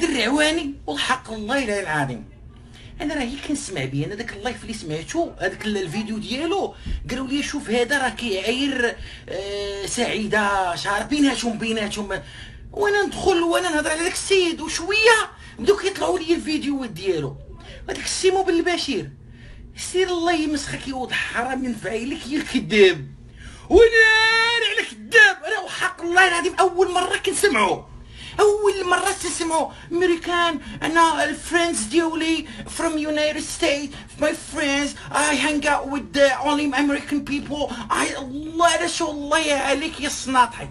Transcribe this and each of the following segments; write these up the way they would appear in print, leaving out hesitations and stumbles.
هاد الرعواني والحق الله الا العظيم انا راهي كنسمع بيه. انا داك اللايف اللي سمعتو هذاك الفيديو ديالو قالوا لي شوف هذا راه كيعاير سعيده شعر بيناتهم وانا ندخل وانا نهضر على داك السيد وشويه بداو كيطلعوا لي الفيديوهات ديالو. هذاك السيمو بالبشير سير الله يمسخك يوضح حرام ينفع لك يا الكذاب وناري على كذاب. انا وحق الله العظيم اول مره تسمعوا امريكان. انا الفريندز ديالي from United States my friends I hang out with the only American people الله لا شو الله عليك يا السناطحي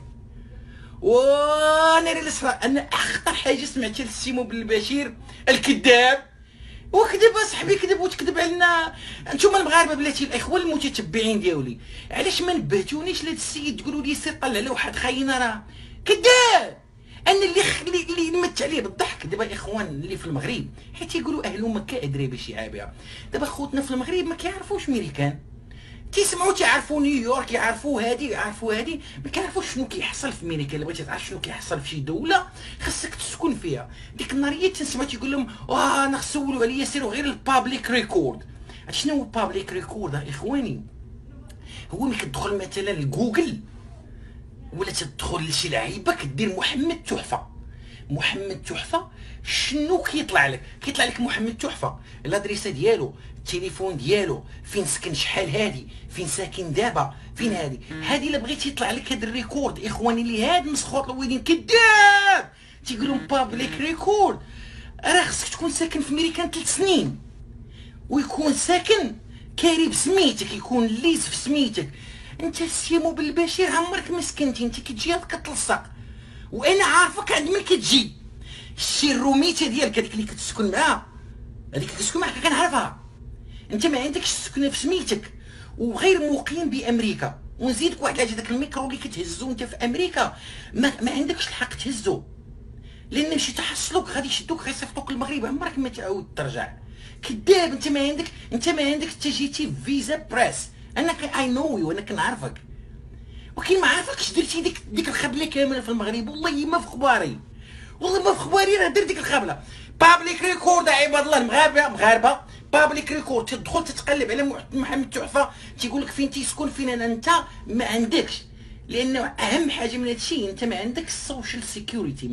وناري الاسراء. انا اخطر حاجه سمعتها للسيمو بالبشير الكذاب وكذب اصاحبي كذب وتكذب علينا انتم المغاربه بلاتي الاخوه المتتبعين ديالي. علاش ما نبهتونيش لهذا السيد تقولوا لي سير طلع له واحد خاينه راه كذاب. انا اللي نمت عليه بالضحك دابا الاخوان اللي في المغرب حيت يقولوا اهل مكه ادري باش يعابها. دابا خوتنا في المغرب ما كيعرفوش ميريكان تيسمعوا تيعرفوا نيويورك يعرفوا هادي ما كيعرفوش شنو كيحصل في امريكا. الا بغيتي تعرف شنو كيحصل في شي دوله خاصك تسكن فيها. ديك النهاريه تنسمع تيقول لهم انا خص يسولوا عليا سيروا غير البابليك ريكورد. شنو هو البابليك ريكورد اخواني؟ هو ملي كتدخل مثلا لجوجل ولا تدخل لشي لعيبه كدير محمد تحفه شنو كيطلع لك؟ كيطلع لك محمد تحفه الادريسه ديالو التليفون ديالو فين سكن شحال هادي فين ساكن دابا فين هادي الا بغيتي يطلع لك هاد الريكورد اخواني اللي هاد مسخوط الويدين كذاب تيقولوا بابليك ريكورد. راه خصك تكون ساكن في امريكان 3 سنين ويكون ساكن كاري بسميتك يكون ليز في سميتك. انت السيمو بالبشير عمرك ما سكنتي انت كتجي كتلصق وانا عارفك عند من كتجي الشي الروميته ديالك هذيك اللي كتسكن معاها كنعرفها. انت ما عندكش السكنه في سميتك وغير مقيم بامريكا. ونزيدك واحد الحاجه داك الميكرو اللي كتهزو انت في امريكا ما عندكش الحق تهزو لان مشي تحصلوك غادي يشدوك غيصيفطوك للمغرب عمرك ما تعاود ترجع. كذاب انت ما عندك انت جيتي فيزا بريس. انا اي نو يو انا كنعرفك ولكن ما عرفتكش درتي ديك الخبله كامله في المغرب. والله ما في خباري راه درت ديك الخبله. بابليك ريكورد عباد الله مغاربه بابليك ريكورد تدخل تتقلب على محمد تحفه تيقول لك فين تيسكن فين انت ما عندكش. لانه اهم حاجه من هادشي انت ما عندك السوشيال سيكوريتي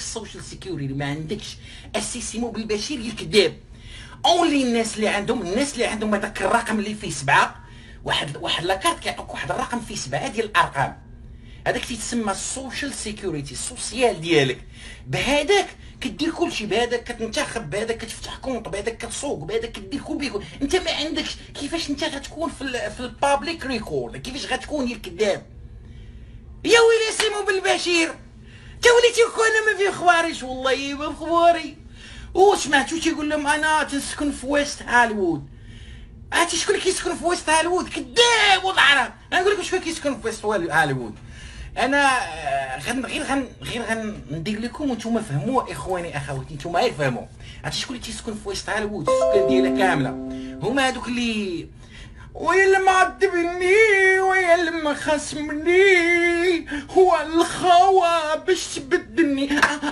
ما عندكش السيسيمو بالبشير الكذاب. اونلي الناس اللي عندهم هذاك الرقم اللي فيه 7 واحد لاكارت كيعطوك واحد الرقم فيه 7 ديال الارقام. هذاك تيتسمى السوشيال سيكوريتي السوسيال ديالك. بهذاك كدير كلشي بهذاك كتنتخب بهذاك كتفتح كونط بهذاك كتسوق بهذاك كدير كل انت ما عندكش. كيفاش انت غتكون في البابليك ريكورد؟ كيفاش غتكون يا الكذاب يا ويلي سيمو بالبشير؟ انت وليتي انا ما في خباريش والله ما في خباري. وسمعتو تيقول لهم انا تنسكن في ويست هوليوود. عرفتي شكون اللي كيسكن في ويست هوليوود؟ كذاب والعرب. انا نقول لكم شكون كيسكن في ويست هوليوود. انا غير غندير لكم وانتم فهموا اخواني اخواتي انتم غير فهموا. عرفتي شكون اللي تيسكن في ويست هوليوود؟ السكان ديالها كامله هما هذوك اللي ويا اللي معذبني ويا اللي ما خاصمني هو الخوا باش تبدلني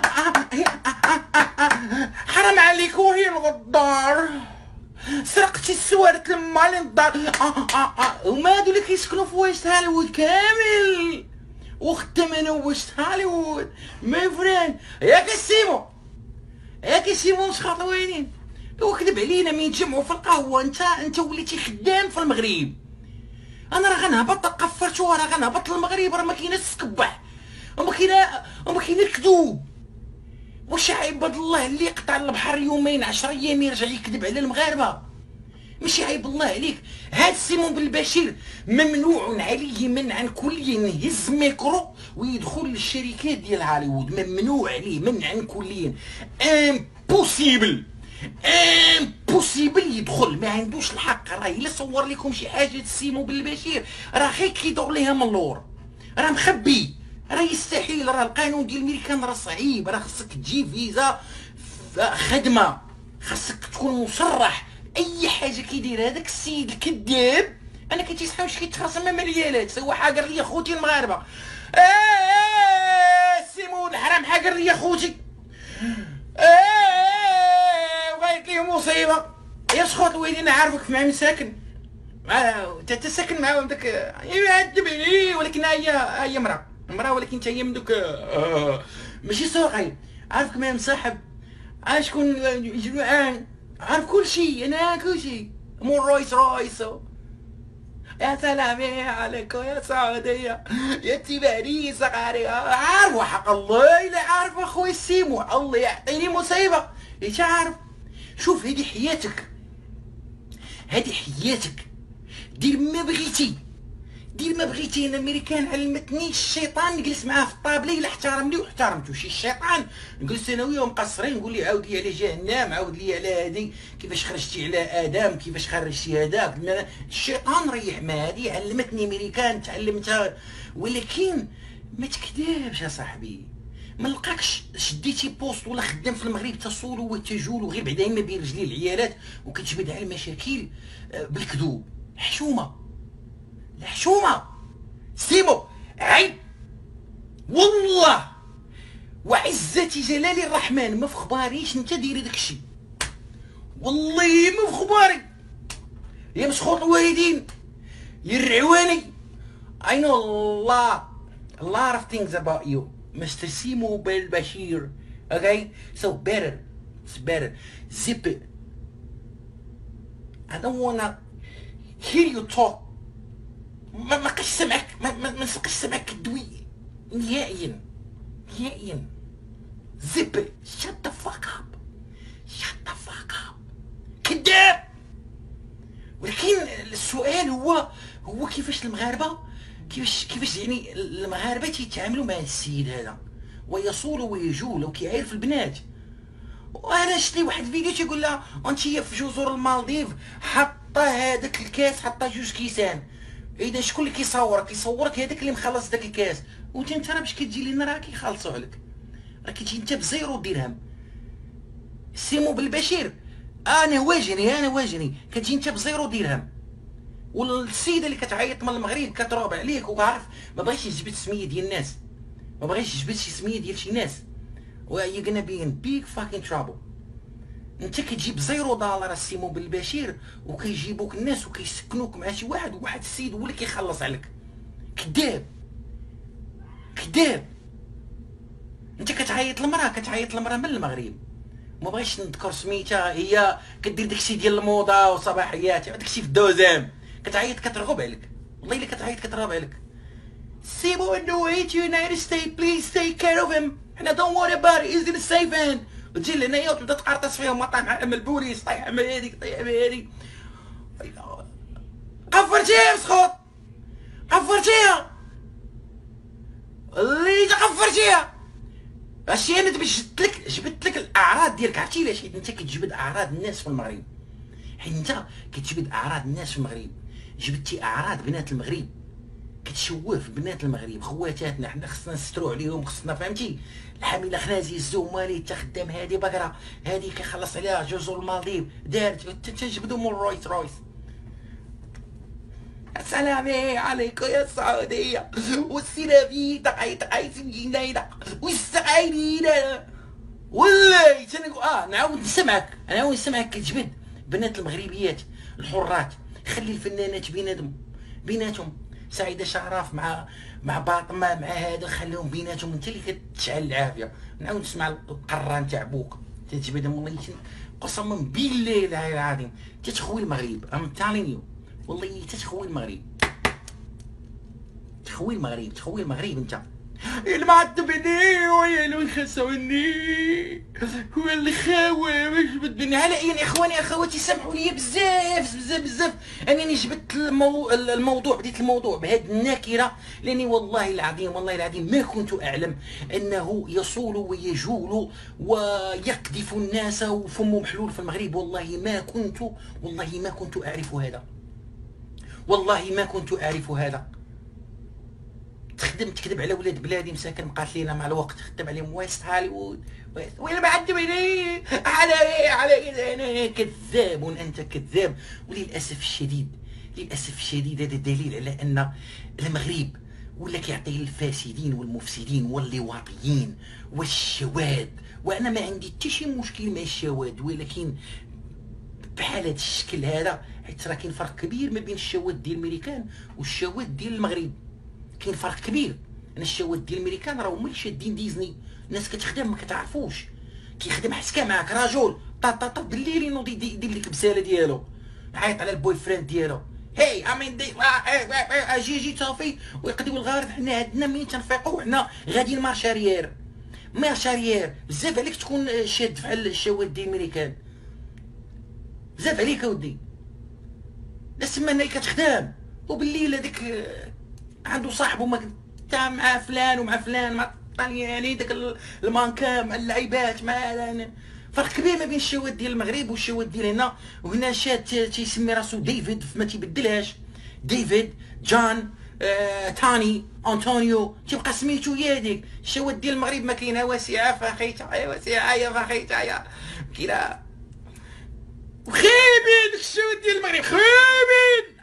حرام عليك وهي الغدار سرقتي السوارت لما للدار. هما هادو اللي كيسكنوا في ويست هوليوود كامل وختم انا ويست هوليوود ماي فريند. ياك السيمو مسخط وينين وكذب علينا من يتجمعوا في القهوه. انت وليتي خدام في المغرب. انا راه غنهبط قفرتو راه غنهبط للمغرب راه ما كايناش السكبح وما كاينه الكذوب. واش عيب الله اللي يقطع البحر يومين 10 ايام يرجع يكذب على المغاربه؟ ماشي عيب الله عليك. هاد سيمون بالبشير ممنوع عليه منعا كليا يهز ميكرو ويدخل للشركات ديال هوليوود. ممنوع عليه منعا كليا. امبوسيبل يدخل ما عندوش الحق. راه الا صور لكم شي حاجه سيمو بالبشير راه غير كيدور ليها من اللور راه مخبي. راه يستحيل. راه القانون ديال الميريكان راه صعيب. راه خصك تجي فيزا خدمه خصك تكون مصرح. اي حاجه كيدير هذاك السيد الكذاب انا كيتيسحب واش كيتخاصم مع ريالات. هو حاقر لي خوتي المغاربه. سيمو الحرام حاقر لي خوتي. مصيبه يا سخوط الوالدين. عارفك مع من ساكن انت ساكن معاهم داك يعذبني، ولكن هي مراه ولكن انت هي من دوك ماشي سوقي. عارفك مع مصاحب شكون جوعان، عارف كل شيء، انا كل شيء مو رويس يا سلام عليكم يا سعودية يا تباري صغاري. عارف وحق الله الا عارف اخوي السيمو، الله يعطيني مصيبة. ايش عارف؟ شوف هذه حياتك، هذه حياتك، دير ما بغيتي، دير ما بغيتي. انا الامريكان علمتني الشيطان نجلس معاه في الطابله الا احترمني واحترمته. شي الشيطان نجلس انا وياه مقصرين، نقول لي عاود لي على جهنم، عاود لي على هادي، كيفاش خرجتي على ادم، كيفاش خرجتي هذاك. الشيطان ريح ما هادي علمتني امريكان تعلمتها. ولكن ما تكذبش يا صاحبي، ما نلقاكش شديتي بوست ولا خدام في المغرب تصولو وتجولو غير بعدا ما بين رجلي العيالات وكتجبد على المشاكل بالكذوب. حشومه، الحشومه سيمو عيب والله وعزة جلال الرحمن ما في خباريش انت ديري داكشي، والله ما في خباري يا مسخوط الوالدين يا الرعواني. I know a lot of things about you Mr. Simo Belbashir. Okay, so it's better zip it. I don't wanna hear you talk. ما نبقاش سمعك، ما نبقاش سمعك كدوي نهائيا نهائيا. زب shut the fuck up shut the fuck up كذاب. ولكن السؤال هو كيفاش المغاربه، كيفاش يعني المغاربه تيتعاملوا مع السيد هذا ويصولوا ويجولوا وكيعرف البنات. وانا شفت لي واحد الفيديو تيقول لها انت في جزر المالديف حاطه هذاك الكاس، حاطه جوج كيسان. اذا شكون اللي كيصورك هذاك اللي مخلص داك الكاس، وانت راه باش كتجي لنا راه كيخلصوا عليك، راه كتجي انت بزيرو درهم. سيمو بالبشير انا واجني كتجي انت بزيرو درهم. والسيده اللي كتعيط من المغرب كتروب عليك وعارف ما بغيتش يجبد السميه ديال الناس، ما بغيتش يجبد شي سميه ديال شي ناس، وهي gonna be in big fucking trouble. انت كتجيب $0 السيمو بالبشير وكيجيبوك الناس وكيسكنوك مع شي واحد، وواحد السيد هو اللي كيخلص عليك. كذاب كذاب. انت كتعيط المراه من المغرب، ما بغيتش نذكر سميتها، هي كدير داكشي ديال الموضه وصباحيات داكشي في الدوزام، كتعيط كترغب عليك، والله الا كتعيط كترغب عليك. سيبو انه هيت يونايتد ستيت بليز تيك كير اوف هيم، حنا دونت وري اباوت از ان سيف هاند. وتجي لهنايا وتبدا تقرطس فيهم وطايح مع البوليس، طايح مع هذيك طايح مع هذيك. قفرتيها مسخوط قفرتيها اللي تقفرتيها. هادشي انا جبت لك الاعراض ديالك. عرفتي علاش؟ حيت انت كتجبد اعراض الناس في المغرب، حيت انت كتجبد اعراض الناس في المغرب. جبدتي اعراض بنات المغرب، كتشوه في بنات المغرب، خواتاتنا حنا خصنا نسترو عليهم، خصنا فهمتي الحامله خنازي الزومالي تا خدام هادي بقره هادي كيخلص عليها جزر المالديف دارت تجبدوا من رويس. السلام عليكم يا السعوديه والسلامي تقاي سمينا والسعيدين. والله نعاود نسمعك كتجبد بنات المغربيات الحرات. خلي الفنانات بيناتهم سعيده شعراف مع باطمه مع هذا، خليهم بيناتهم، انت اللي كتشعل العافيه. نعاود نسمع القران تاع بوك تجبدهم، والله قسما بالله العظيم تتخوي المغرب. ام تالين يو والله تتخوي المغرب، تخوي المغرب انت. المعذبني ويا اللي خسوني هو اللي خاوي واش بدني على اي اخواني اخواتي سامحوا لي بزاف. انني جبت الموضوع بديت الموضوع بهذه النكره، لاني والله العظيم ما كنت اعلم انه يصول ويجول ويقذف الناس وفمه محلول في المغرب. والله ما كنت اعرف هذا. تكذب على ولاد بلادي مساكن مقاتلين مع الوقت، خدم عليهم ويست هوليوود وين معذبيني على انا كذاب وانت كذاب. وللاسف الشديد هذا دليل على ان المغرب ولا كيعطي للفاسدين والمفسدين واللواطيين والشواذ. وانا ما عندي حتى شي مشكل مع الشواذ، ولكن بحال هذا الشكل هذا، حيت راه كاين فرق كبير ما بين الشواذ ديال الميريكان والشواذ ديال المغرب. كاين فرق كبير. انا الشواذ ديال الميريكان راه هما اللي شادين ديزني، الناس كتخدم ما كتعرفوش، كيخدم حتى معاك رجل طا بالليل ينوض يدير لك بساله ديالو، عيط على البوي فريند ديالو، هي امين دي جي صافي، ويقضيو الغارض. حنا عندنا مين تنفيقوا حنا غاديين مارشاريير بزاف عليك تكون شاد بحال الشواذ ديال الميريكان، بزاف عليك اودي. ناس تما هنا كتخدم وبالليل هذاك عنده صاحبه تا مع فلان ومع فلان مع الطلياني داك المانكا مع اللعيبات مع فرق كبير ما بين الشواذ ديال المغرب والشواذ ديال هنا. وهنا شاد تيسمي راسو ديفيد ما تيبدلهاش، ديفيد جون تاني انطونيو تيبقى سميتو هي هذيك. الشواذ ديال المغرب ما كاينه واسعه فخيتها يا واسعه يا فخيتها يا كاينه خايبين. الشواذ ديال المغرب خايبين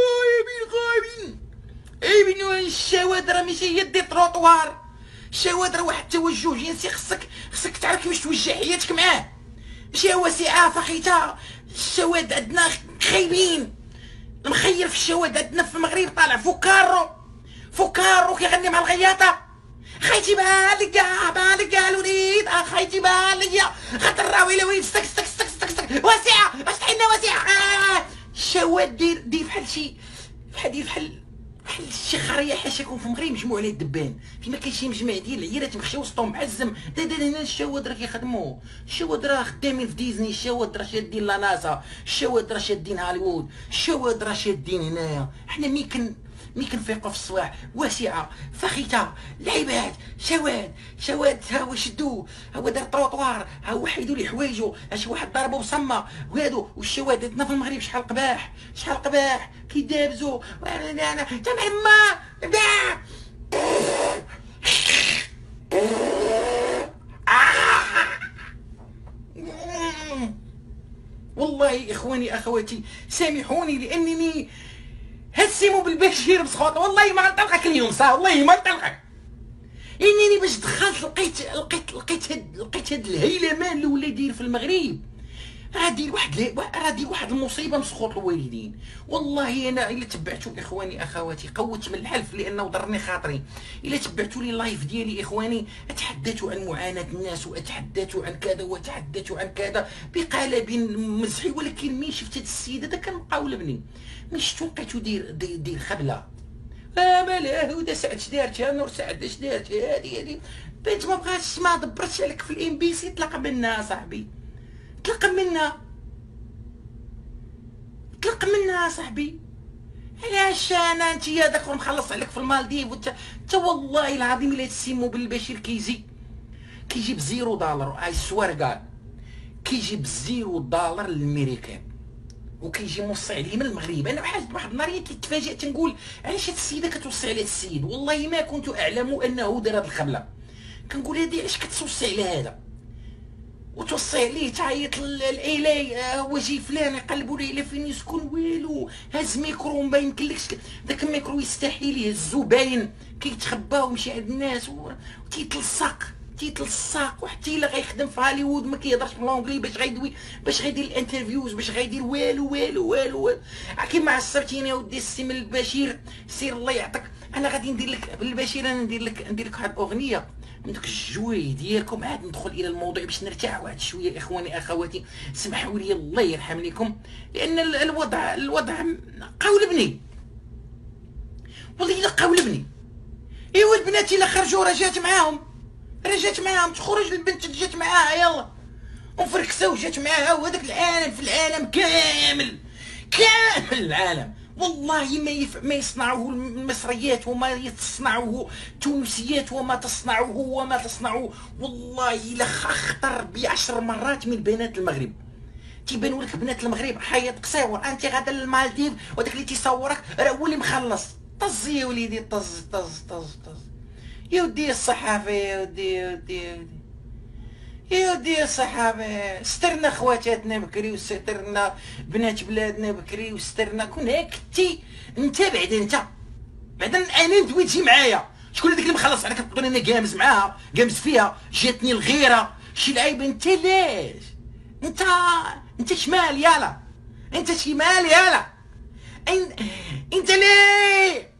اي الشواذ راه ماشي هي دي تروطوار. الشواذ راه واحد التوجه جنسي، خصك تعرف كيفاش توجه حياتك معاه، ماشي واسعه فخيتها. الشواذ عندنا خايبين. المخير في الشواذ عندنا في المغرب طالع فوكارو كيغني مع الغياطه، خايتي بالك الوليد خايتي بالك خاطر راوي الوليد ستك واسعه باش تحينا واسعه. الشواذ دير بحال شي بحال شي خريه حاش يكون في المغرب مجموع عليه الدبان، فيما كاين شي مجمع ديال العيالات مخشيو وسطهم معزم. هنا الشواذ راه كيخدموا، الشواذ راه خدامين في ديزني، الشواذ راه شادين لا ناسا، الشواذ راه شادين هوليوود، الشواذ راه شادين هنايا. حنا مي كنفيقوا في الصباح واسعه فخيته لعيبات شواذ ها هو شدوه، ها هو دار طروطوار، ها هو حيدوا لي حوايجو، شي واحد ضربه وصمه وهادو. والشواذ عندنا في المغرب شحال قباح كيدابزوا انا تا معما والله اخواني اخواتي سامحوني لانني هسموا بالبشير بسخوط، والله ما نطلقك اليوم صح، والله ما نطلقك. انني باش دخلت لقيت هاد الهيلمان اللي ولا يدير في المغرب، راه دير واحد المصيبه مسخوط الوالدين. والله انا الا تبعتوا اخواني اخواتي قوت من الحلف لانه ضرني خاطري، الا تبعتوا لي اللايف ديالي اخواني اتحدثوا عن معاناه الناس واتحدثوا عن كذا واتحدثوا عن كذا بقالب مزحي. ولكن مين شفت هاد السيده هذا كان مقاولبني، مين شفتو لقيتو دير خبله مالها هدى سعد اش دارتها، نور سعد اش دارتها، هادي بنت ما بغاتش ما دبرتش عليك في الام بي سي. طلق منها صاحبي، طلق منها صاحبي. علاش انا انتيا داك مخلص عليك في المالديف وانت والله العظيم الا تسمو بالبشير كيجي ب$0 اي سوار كاع كيجي ب$0 للميريكان وكيجي موصي عليه من المغرب. انا واحد النهار تفاجئت نقول علاش هاد السيده كتوصي على هاد السيد، والله ما كنت اعلم انه دار هاد الخبله. كنقول هادي علاش كتوصي على هذا وتوصي عليه تعيط للايلاي هو جي فلان يقلبوا ليه فين يسكن والو، هاز ميكرو ما يمكنلكش داك الميكرو يستحيل يهزو باين كيتخبى ويمشي عند الناس تيتلصق وحتى الا غيخدم في هوليوود ما كيهضرش بالونجلي باش غيدير الانترفيوز باش غيدير والو. كيما عصبتيني يا ودي السي من البشير، سير الله يعطيك. انا غادي ندير لك بالبشير، انا ندير لك واحد الاغنيه من داك الجوي ديالكم، عاد ندخل الى الموضوع باش نرتاح واحد شويه. اخواني اخواتي سمحوا لي الله يرحم لكم لان الوضع قاولبني، والله الا قاولبني. ايوا البنات الا خرجوا راه جات معاهم تخرج البنت جات معاها يلا ومفركسه وجات معاها، وهذاك العالم في العالم كامل العالم والله ما يصنعه المصريات وما يصنعه التونسيات وما تصنعه والله الا اخطر ب10 مرات من بنات المغرب. تيبانوا لك بنات المغرب حيط قصير، انت غادا للمالديف وداك اللي تيصورك راه هو اللي مخلص. طز يا وليدي طز يا ودي الصحافه يا ودي الصحافه. سترنا خواتاتنا بكري وسترنا بنات بلادنا بكري وسترنا. كون هاك انت بعدا انا دويتي معايا شكون هذاك اللي مخلص عليك تقول انا قامز معاها قامز فيها جاتني الغيره شي لعيبه. انت انت شمال يالا، انت شمال يالا. انت ليه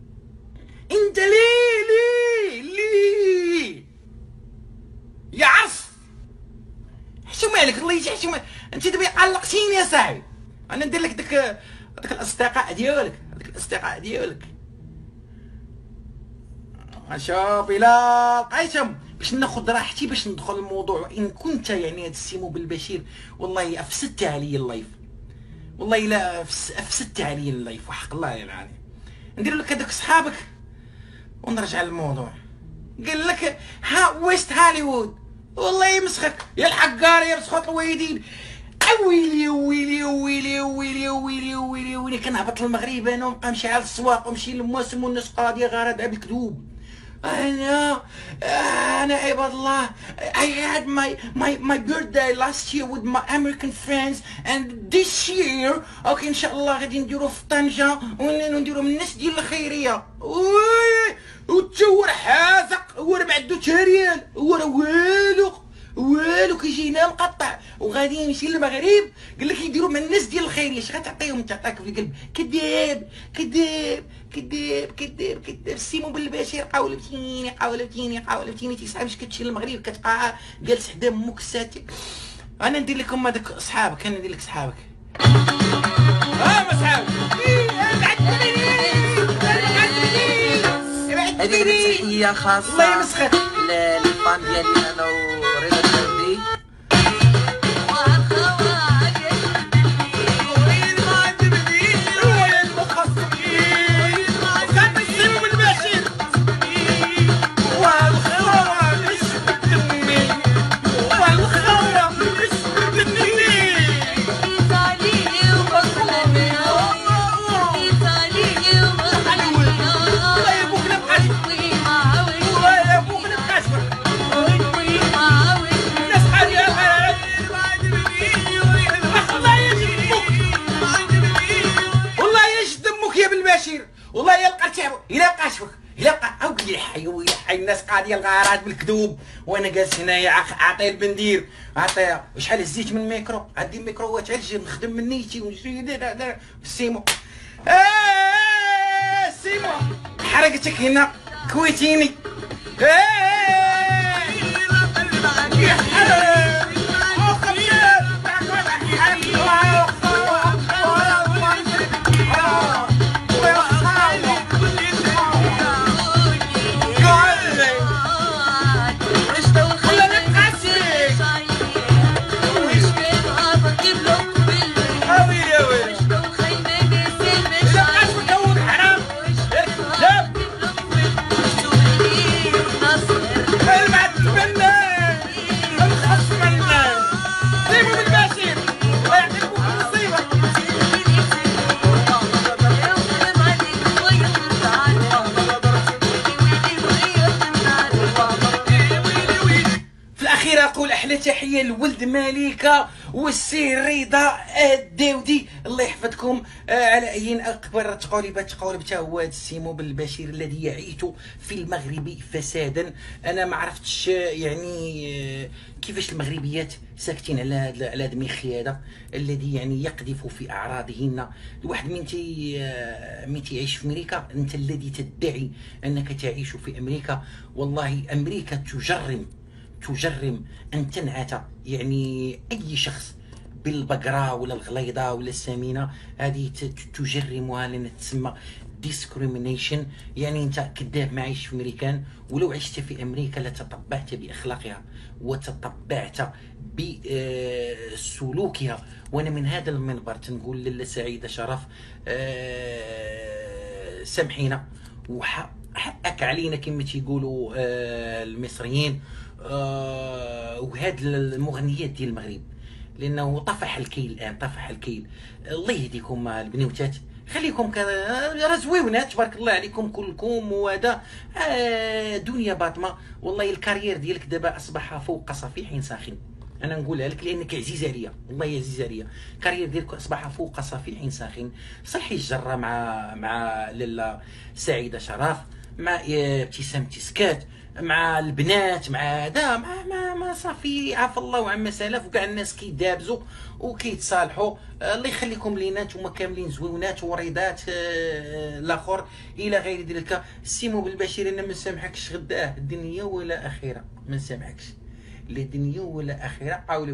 ليه يا عرس؟ حشو مالك الله يجي، حشو مالك انت دابا قلقتيني يا صاحبي. انا ندير لك داك الاصدقاء ديالك، شوف الى لقيتهم باش ناخذ راحتي باش ندخل الموضوع. وان كنت يعني هاد السي موبل والله افسدت عليا اللايف، والله الا افسدت عليا اللايف وحق الله العظيم. ندير لك هذوك صحابك ونرجع للموضوع. قال لك ويست هوليوود، والله يمسخك يا الحقار يا مسخوط الوالدين. ويلي كنهبط للمغرب انا ونبقى نمشي على السواق ونمشي للمواسم والناس قاضيه غارده بالكذوب. انا عباد الله I had my birthday last year with my American friends and this year اوكي ان شاء الله غادي نديرو في طنجة ونديرو من الناس ديال الخيريه. وتصور حازق هو راه ما عندو حتى ريال، هو راه والو كيجينا مقطع وغادي يمشي للمغرب. قال لك يديروا مع الناس ديال الخيريه. اش غتعطيهم؟ تعطيك في القلب. كذاب. السي موبل قاولتيني تيسعى باش كتمشي للمغرب كتبقى جالس حدا امك ساتي. انا ندير لكم هذوك صحابك، انا ندير لك صحابك. ما صحابك هذيك تحية خاصة الله يمسخك للفان ديالي انا ورضا الجندي. والله الا بقى اوكي حي الناس قاضيه الغارات بالكذوب وانا جالس هنايا عاطي البندير عطيها. وشحال هزيت من الميكرو، عندي ميكروات عالجي نخدم من نيتي ونجي سيمو. سيمو حرقتك هنا كويتيني. اقول احلى تحيه لولد مالكه والسي رضا الداودي الله يحفظكم. على عين اكبر تقالب حتى هو هذا السي موبل الذي يعيش في المغرب فسادا. انا ما عرفتش يعني كيفاش المغربيات ساكتين على هذا المخي هذا الذي يعني يقذف في اعراضهن. الواحد من تيعيش في امريكا، انت الذي تدعي انك تعيش في امريكا، والله امريكا تجرم أن تنعت يعني أي شخص بالبقرة ولا الغليظة ولا السمينة. هذه تجرمها لأن تسمى discrimination. يعني أنت كذاب ما عايش في أمريكان، ولو عشت في أمريكا لتطبعت بأخلاقها وتطبعت بسلوكها. وأنا من هذا المنبر تنقول للا سعيدة شرف سامحينا وحقك علينا كما تيقولوا المصريين. وهاد المغنيات ديال المغرب لانه طفح الكيل الان، طفح الكيل. الله يهديكم البنوتات، خليكم راه زويونات تبارك الله عليكم كلكم. وهذا دنيا باطمه. والله الكارير ديالك دابا اصبح فوق صفيح ساخن. انا نقولها لك لانك عزيز عليا، والله عزيز عليا. الكارير ديالك اصبح فوق صفيح ساخن. صلحي الجره مع لاله سعيده شرف، مع ابتسام تسكات، مع البنات، مع هذا، ما صافي، عفى الله عما سلف، وكاع الناس كيدابزوا وكيتصالحوا. الله يخليكم لينا نتوما كاملين زويونات وريضات. الاخر الى غير ذلك. سيمو بالبشير انا ما نسامحكش غدا الدنيا ولا اخره، ما نسامحكش لا دنيا ولا اخره. قاولوا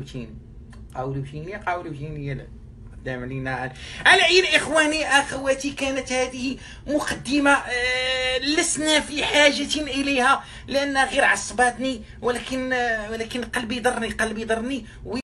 تيني يلا قدام علينا. على عين اخواني اخواتي، كانت هذه مقدمه لسنا في حاجه اليها لانها غير عصباتني، ولكن قلبي ضرني